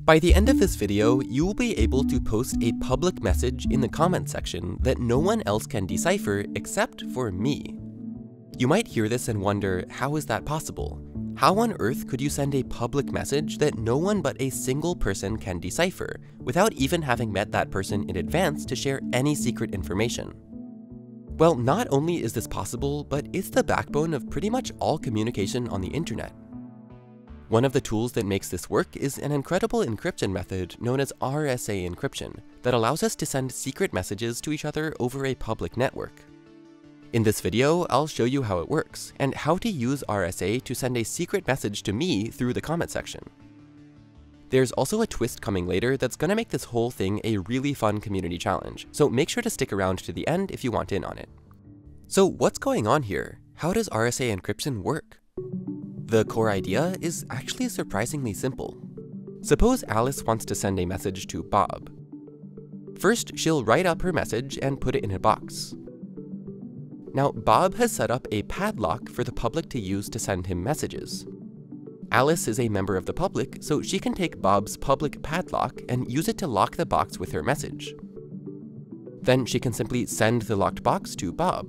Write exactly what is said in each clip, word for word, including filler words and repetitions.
By the end of this video, you will be able to post a public message in the comment section that no one else can decipher except for me. You might hear this and wonder, how is that possible? How on earth could you send a public message that no one but a single person can decipher, without even having met that person in advance to share any secret information? Well, not only is this possible, but it's the backbone of pretty much all communication on the internet. One of the tools that makes this work is an incredible encryption method known as R S A Encryption that allows us to send secret messages to each other over a public network. In this video, I'll show you how it works, and how to use R S A to send a secret message to me through the comment section. There's also a twist coming later that's gonna make this whole thing a really fun community challenge, so make sure to stick around to the end if you want in on it. So what's going on here? How does R S A encryption work? The core idea is actually surprisingly simple. Suppose Alice wants to send a message to Bob. First, she'll write up her message and put it in a box. Now, Bob has set up a padlock for the public to use to send him messages. Alice is a member of the public, so she can take Bob's public padlock and use it to lock the box with her message. Then she can simply send the locked box to Bob.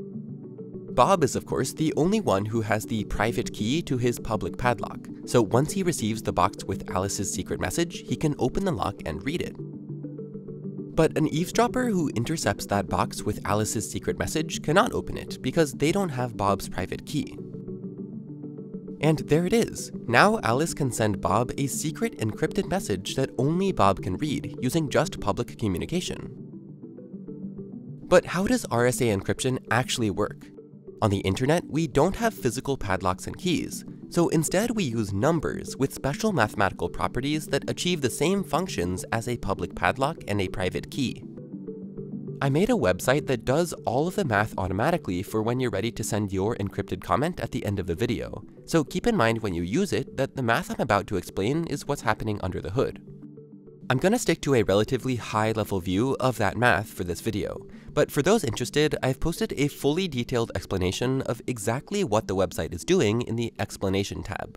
Bob is, of course, the only one who has the private key to his public padlock, so once he receives the box with Alice's secret message, he can open the lock and read it. But an eavesdropper who intercepts that box with Alice's secret message cannot open it because they don't have Bob's private key. And there it is. Now Alice can send Bob a secret encrypted message that only Bob can read using just public communication. But how does R S A encryption actually work? On the internet, we don't have physical padlocks and keys, so instead we use numbers with special mathematical properties that achieve the same functions as a public padlock and a private key. I made a website that does all of the math automatically for when you're ready to send your encrypted comment at the end of the video, so keep in mind when you use it that the math I'm about to explain is what's happening under the hood. I'm gonna stick to a relatively high-level view of that math for this video, but for those interested, I've posted a fully detailed explanation of exactly what the website is doing in the explanation tab.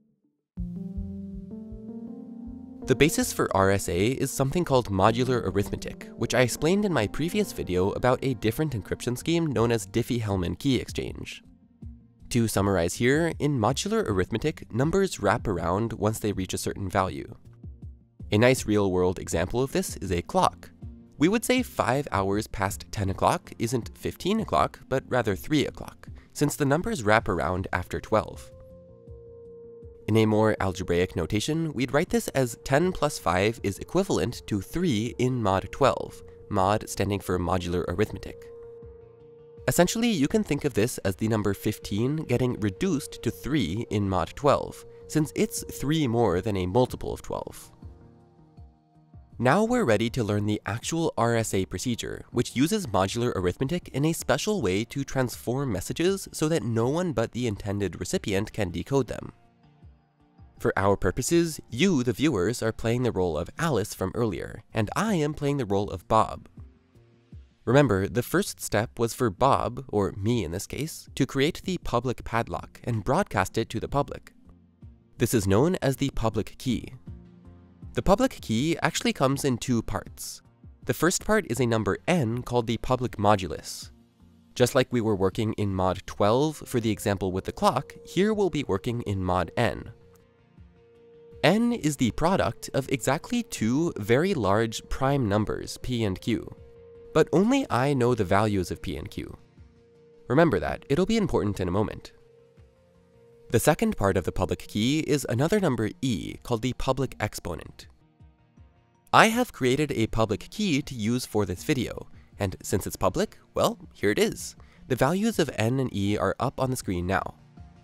The basis for R S A is something called modular arithmetic, which I explained in my previous video about a different encryption scheme known as Diffie-Hellman key exchange. To summarize here, in modular arithmetic, numbers wrap around once they reach a certain value. A nice real-world example of this is a clock. We would say five hours past ten o'clock isn't fifteen o'clock, but rather three o'clock, since the numbers wrap around after twelve. In a more algebraic notation, we'd write this as ten plus five is equivalent to three in mod twelve, mod standing for modular arithmetic. Essentially, you can think of this as the number fifteen getting reduced to three in mod twelve, since it's three more than a multiple of twelve. Now we're ready to learn the actual R S A procedure, which uses modular arithmetic in a special way to transform messages so that no one but the intended recipient can decode them. For our purposes, you, the viewers, are playing the role of Alice from earlier, and I am playing the role of Bob. Remember, the first step was for Bob, or me in this case, to create the public padlock and broadcast it to the public. This is known as the public key. The public key actually comes in two parts. The first part is a number n called the public modulus. Just like we were working in mod twelve for the example with the clock, here we'll be working in mod n. N is the product of exactly two very large prime numbers, p and q. But only I know the values of p and q. Remember that, it'll be important in a moment. The second part of the public key is another number e called the public exponent. I have created a public key to use for this video, and since it's public, well, here it is. The values of n and e are up on the screen now.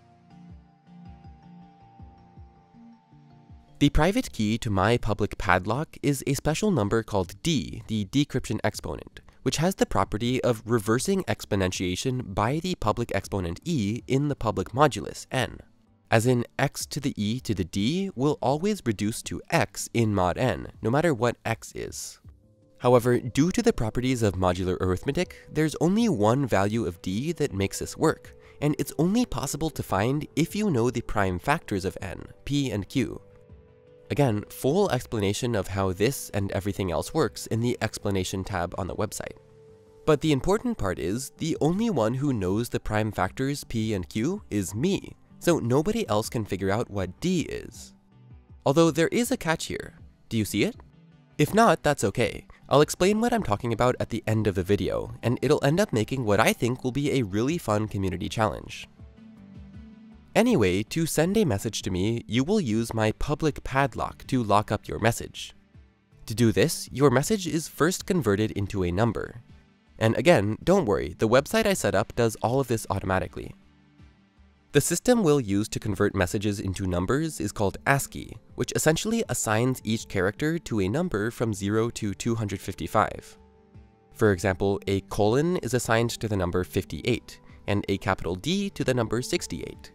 The private key to my public padlock is a special number called d, the decryption exponent, which has the property of reversing exponentiation by the public exponent e in the public modulus n. As in, x to the e to the d will always reduce to x in mod n, no matter what x is. However, due to the properties of modular arithmetic, there's only one value of d that makes this work, and it's only possible to find if you know the prime factors of n, p and q. Again, full explanation of how this and everything else works in the explanation tab on the website. But the important part is, the only one who knows the prime factors P and Q is me, so nobody else can figure out what D is. Although there is a catch here. Do you see it? If not, that's okay. I'll explain what I'm talking about at the end of the video, and it'll end up making what I think will be a really fun community challenge. Anyway, to send a message to me, you will use my public padlock to lock up your message. To do this, your message is first converted into a number. And again, don't worry, the website I set up does all of this automatically. The system we'll use to convert messages into numbers is called ASCII, which essentially assigns each character to a number from zero to two hundred fifty-five. For example, a colon is assigned to the number fifty-eight, and a capital D to the number sixty-eight.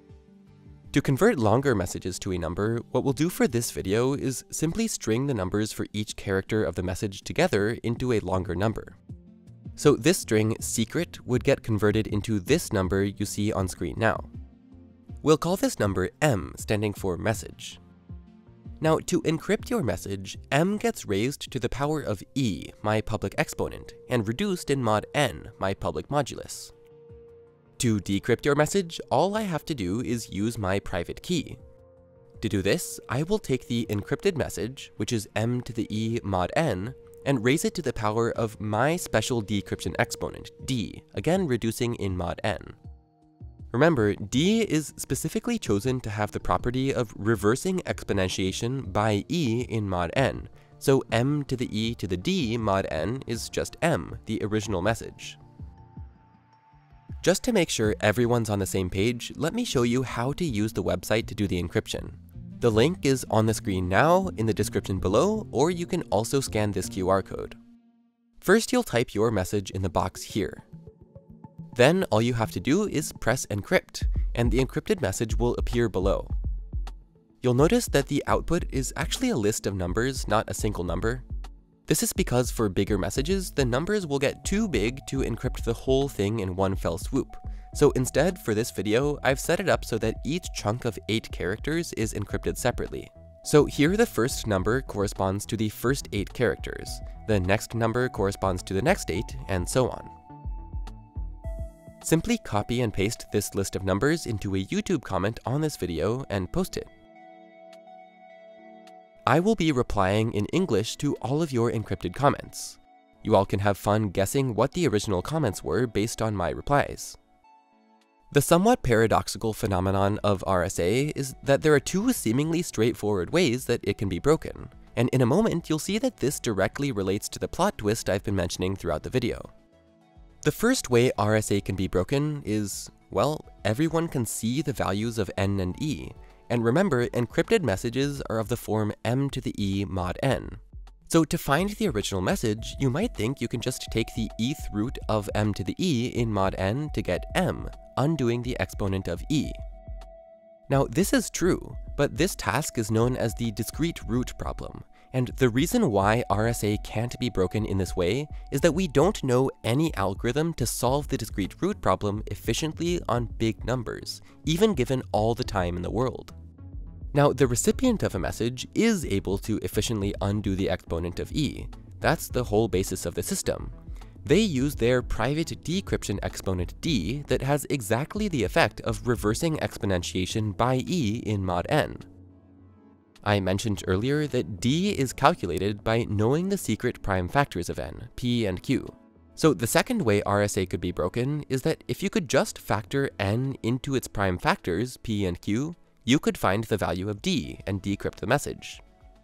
To convert longer messages to a number, what we'll do for this video is simply string the numbers for each character of the message together into a longer number. So this string, secret, would get converted into this number you see on screen now. We'll call this number M, standing for message. Now, to encrypt your message, M gets raised to the power of E, my public exponent, and reduced in mod N, my public modulus. To decrypt your message, all I have to do is use my private key. To do this, I will take the encrypted message, which is M to the E mod N, and raise it to the power of my special decryption exponent, D, again reducing in mod N. Remember, D is specifically chosen to have the property of reversing exponentiation by E in mod N, so M to the E to the D mod N is just M, the original message. Just to make sure everyone's on the same page, let me show you how to use the website to do the encryption. The link is on the screen now, in the description below, or you can also scan this Q R code. First, you'll type your message in the box here. Then all you have to do is press encrypt, and the encrypted message will appear below. You'll notice that the output is actually a list of numbers, not a single number. This is because for bigger messages, the numbers will get too big to encrypt the whole thing in one fell swoop. So instead, for this video, I've set it up so that each chunk of eight characters is encrypted separately. So here the first number corresponds to the first eight characters, the next number corresponds to the next eight, and so on. Simply copy and paste this list of numbers into a YouTube comment on this video and post it. I will be replying in English to all of your encrypted comments. You all can have fun guessing what the original comments were based on my replies. The somewhat paradoxical phenomenon of R S A is that there are two seemingly straightforward ways that it can be broken, and in a moment you'll see that this directly relates to the plot twist I've been mentioning throughout the video. The first way R S A can be broken is, well, everyone can see the values of N and E, and remember, encrypted messages are of the form M to the E mod N. So to find the original message, you might think you can just take the E th root of M to the E in mod N to get M, undoing the exponent of E. Now this is true, but this task is known as the discrete root problem, and the reason why R S A can't be broken in this way is that we don't know any algorithm to solve the discrete root problem efficiently on big numbers, even given all the time in the world. Now the recipient of a message is able to efficiently undo the exponent of E. That's the whole basis of the system. They use their private decryption exponent D that has exactly the effect of reversing exponentiation by E in mod N. I mentioned earlier that D is calculated by knowing the secret prime factors of N, P and Q. So the second way R S A could be broken is that if you could just factor N into its prime factors, P and Q, you could find the value of D and decrypt the message.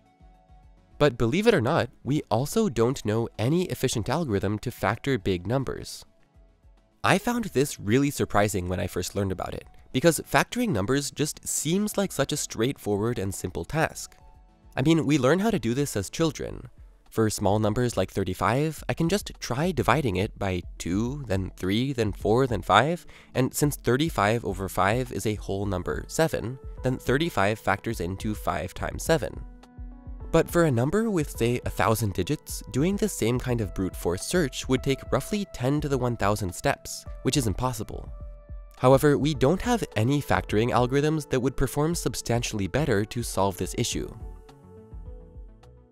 But believe it or not, we also don't know any efficient algorithm to factor big numbers. I found this really surprising when I first learned about it, because factoring numbers just seems like such a straightforward and simple task. I mean, we learn how to do this as children. For small numbers like thirty-five, I can just try dividing it by two, then three, then four, then five, and since thirty-five over five is a whole number seven, then thirty-five factors into five times seven. But for a number with, say, a thousand digits, doing the same kind of brute force search would take roughly ten to the one thousand steps, which is impossible. However, we don't have any factoring algorithms that would perform substantially better to solve this issue.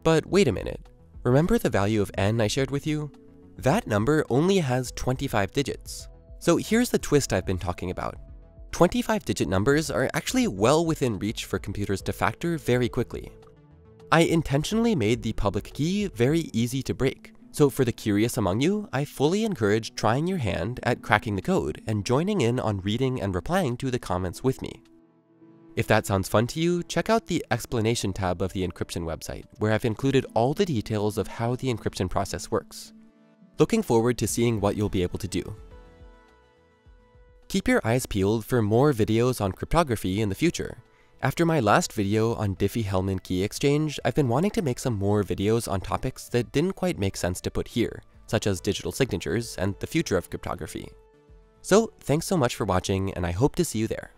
But wait a minute, remember the value of n I shared with you? That number only has twenty-five digits. So here's the twist I've been talking about. twenty-five digit numbers are actually well within reach for computers to factor very quickly. I intentionally made the public key very easy to break, so for the curious among you, I fully encourage trying your hand at cracking the code and joining in on reading and replying to the comments with me. If that sounds fun to you, check out the explanation tab of the encryption website, where I've included all the details of how the encryption process works. Looking forward to seeing what you'll be able to do. Keep your eyes peeled for more videos on cryptography in the future. After my last video on Diffie-Hellman key exchange, I've been wanting to make some more videos on topics that didn't quite make sense to put here, such as digital signatures and the future of cryptography. So thanks so much for watching, and I hope to see you there.